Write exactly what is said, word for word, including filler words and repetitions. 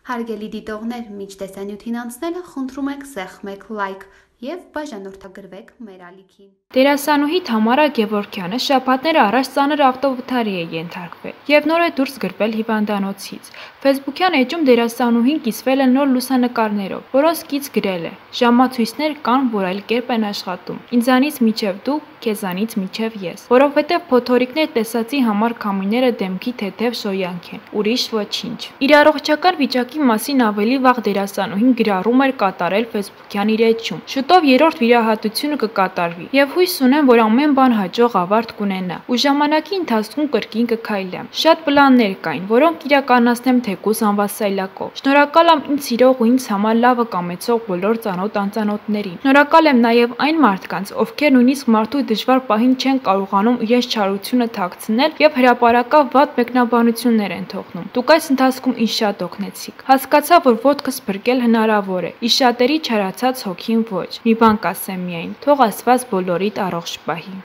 Հարգելի դիտողներ, միջ տեսանյութին անցնելը խնդրում ենք սեղմեք լայք և բաժանորդագրվեք մեր ալիքին։ Դերասանուհի Թամարա Գևորգյանը շաբաթներ առաջ ծանր ավտովթարի է ենթարկվել և նոր է դուրս գրվել հիվանդանոցից։ Ֆեյսբուքյան էջում դերասանուհին կիսվել է նոր լուսանկարներով, որոնց կից գրել է. «Ժամացույցներ կան, որ այլ կերպ են աշխատում։ Ինձանից մինչև դու, քեզանից մինչև ես, որովհետև փոթորիկներ տեսածի համար քամիները դեմքի թեթև շոյանք են, ուրիշ ոչինչ»։ Իր առողջական վիճակի մասին ավելի վաղ դերասանուհին գրառում էր կատարել ֆեյսբուքյան իր էջում։ Շուտով երրորդ վիրահատությունը կկատարվի և հույս ունեմ, որ ամեն բան հաջող ավարտ կունենա ու ժամանակի ընթացքում կրկին կքայլեմ։ Շատ պլաններ կային, որոնք իրականացնեմ թեկուզ անվասայլակով։ Շնորհակալ եմ ինձ սիրող ու ինձ համար լավը կամեցող բոլոր ծանոթ անծանոթներին։ Շնորհակալ եմ նաև այն մարդկանց, ովքեր նույնիսկ մարդու դժվար պահին չեն կարողանում իրենց չարությունը թաքցնել և հրապարակավ վատ մեկնաբանություններ են թողնում։ Դուք այս ընթացքում ինձ շատ օգնեցիք։ Հասկացա, որ ոտքս փրկել հնարավոր է, իսկ շատերի չարացած հոգին ոչ։ Մի բան կասեմ միայն, թող Աստված բոլորիդ առողջ պահի։